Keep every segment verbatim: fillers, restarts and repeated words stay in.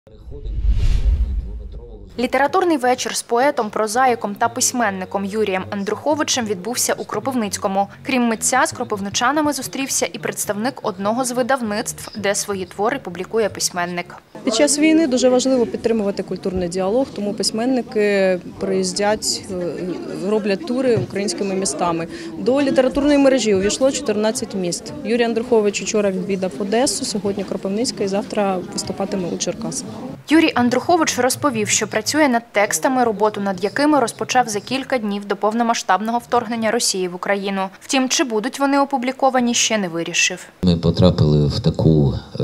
Літературний вечір з поетом, прозаїком та письменником Юрієм Андруховичем відбувся у Кропивницькому. Крім митця, з кропивничанами зустрівся і представник одного з видавництв, де свої твори публікує письменник. Під час війни дуже важливо підтримувати культурний діалог, тому письменники приїздять, роблять тури українськими містами. До літературної мережі увійшло чотирнадцять міст. Юрій Андрухович вчора відвідав Одесу, сьогодні Кропивницька і завтра виступатиме у Черкасах. Юрій Андрухович розповів, що працює над текстами, роботу над якими розпочав за кілька днів до повномасштабного вторгнення Росії в Україну. Втім, чи будуть вони опубліковані, ще не вирішив. Ми потрапили в таку е,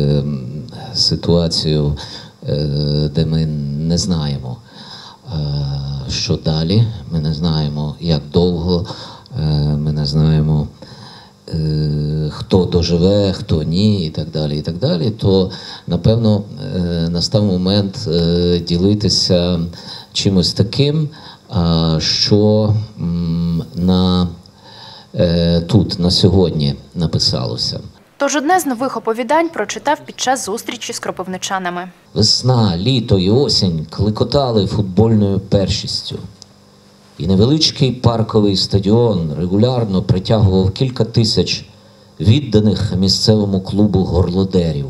ситуацію, е, де ми не знаємо, е, що далі, ми не знаємо, як довго, е, ми не знаємо, хто доживе, хто ні, і так далі, і так далі, то, напевно, настав момент ділитися чимось таким, що на, тут, на сьогодні написалося. Тож одне з нових оповідань прочитав під час зустрічі з кропивничанами. Весна, літо і осінь клекотали футбольною першістю. І невеличкий парковий стадіон регулярно притягував кілька тисяч відданих місцевому клубу горлодерів,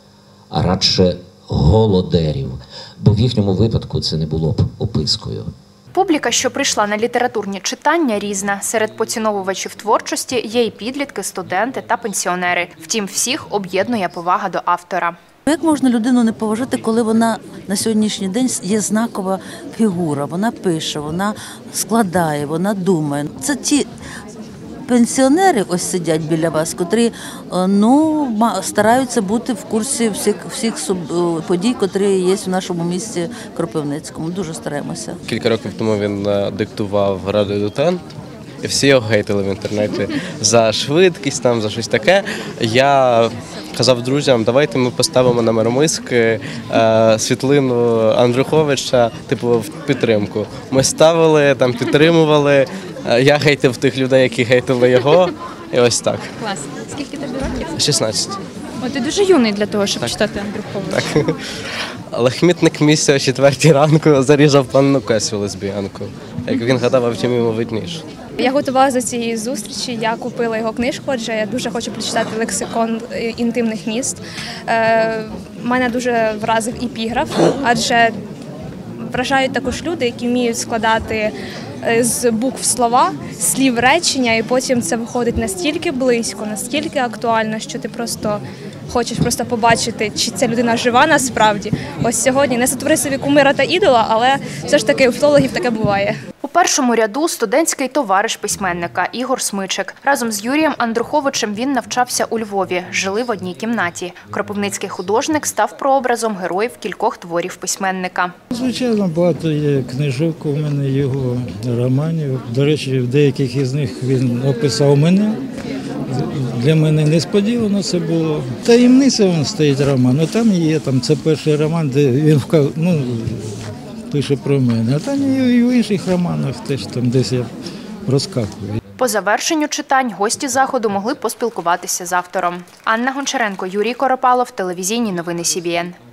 а радше голодерів, бо в їхньому випадку це не було б опискою. Публіка, що прийшла на літературні читання, різна. Серед поціновувачів творчості є і підлітки, студенти та пенсіонери. Втім, всіх об'єднує повага до автора. Як можна людину не поважати, коли вона на сьогоднішній день є знакова фігура, вона пише, вона складає, вона думає. Це ті пенсіонери ось сидять біля вас, котрі ну, стараються бути в курсі всіх, всіх подій, котрі є в нашому місті Кропивницькому. Дуже стараємося. Кілька років тому він диктував радіодетент. І всі його гейтили в інтернеті за швидкість, там, за щось таке. Я казав друзям, давайте ми поставимо на Миромиськи е, світлину Андруховича, типу, в підтримку. Ми ставили, там, підтримували. Я гейтив тих людей, які гейтили його. І ось так. Клас. Скільки тобі років? шістнадцять. О, ти дуже юний для того, щоб так. читати Андруховича. Так. Лахмітник місця о четвертій ранку зарізав панну Кесю лесбіянку. Як він гадав, а втім йому видніше. Я готувалася до цієї зустрічі, я купила його книжку, адже я дуже хочу прочитати лексикон інтимних міст. Е, мене дуже вразив епіграф, адже вражають також люди, які вміють складати з букв слова, слів речення, і потім це виходить настільки близько, настільки актуально, що ти просто хочеш просто побачити, чи ця людина жива насправді. Ось сьогодні не сотвори собі кумира та ідола, але все ж таки у філологів таке буває. У першому ряду студентський товариш письменника Ігор Смичик. Разом з Юрієм Андруховичем він навчався у Львові, жили в одній кімнаті. Кропивницький художник став прообразом героїв кількох творів письменника. Звичайно, багато є книжок у мене, його романів. До речі, в деяких із них він описав мене. Для мене несподівано це було. Таємниця він стоїть роман. Ну, там є, там це перший роман, де він вказ... ну, пише про мене. А там і в інших романах теж там десь я розкакую. По завершенню читань гості заходу могли поспілкуватися з автором. Анна Гончаренко, Юрій Коропалов, телевізійні новини Сі Бі Ен.